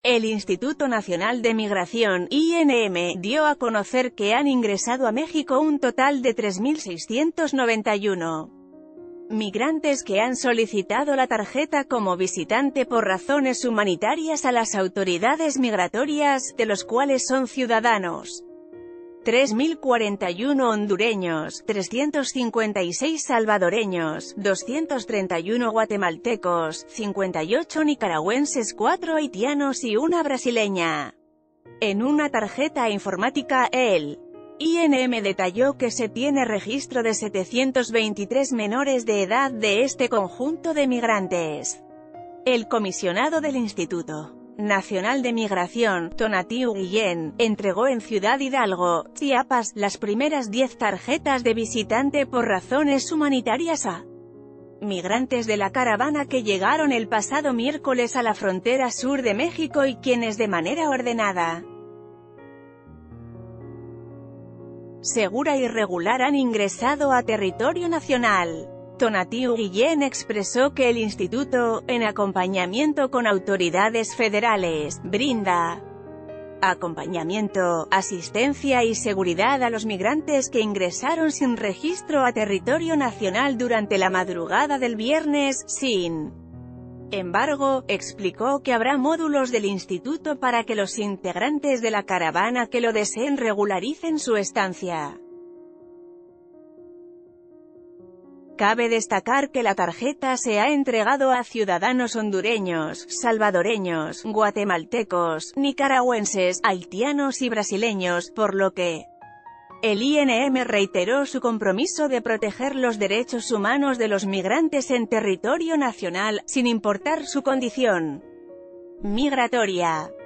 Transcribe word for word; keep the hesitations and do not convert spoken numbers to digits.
El Instituto Nacional de Migración, I N M, dio a conocer que han ingresado a México un total de tres mil seiscientos noventa y uno migrantes que han solicitado la tarjeta como visitante por razones humanitarias a las autoridades migratorias, de los cuales son ciudadanos tres mil cuarenta y uno hondureños, trescientos cincuenta y seis salvadoreños, doscientos treinta y uno guatemaltecos, cincuenta y ocho nicaragüenses, cuatro haitianos y una brasileña. En una tarjeta informática, el I N M detalló que se tiene registro de setecientos veintitrés menores de edad de este conjunto de migrantes. El comisionado del Instituto Nacional de Migración, Tonatiuh Guillén, entregó en Ciudad Hidalgo, Chiapas, las primeras diez tarjetas de visitante por razones humanitarias a migrantes de la caravana que llegaron el pasado miércoles a la frontera sur de México y quienes de manera ordenada, segura y regular han ingresado a territorio nacional. Tonatiuh Guillén expresó que el instituto, en acompañamiento con autoridades federales, brinda acompañamiento, asistencia y seguridad a los migrantes que ingresaron sin registro a territorio nacional durante la madrugada del viernes. Sin embargo, explicó que habrá módulos del instituto para que los integrantes de la caravana que lo deseen regularicen su estancia. Cabe destacar que la tarjeta se ha entregado a ciudadanos hondureños, salvadoreños, guatemaltecos, nicaragüenses, haitianos y brasileños, por lo que el I N M reiteró su compromiso de proteger los derechos humanos de los migrantes en territorio nacional, sin importar su condición migratoria.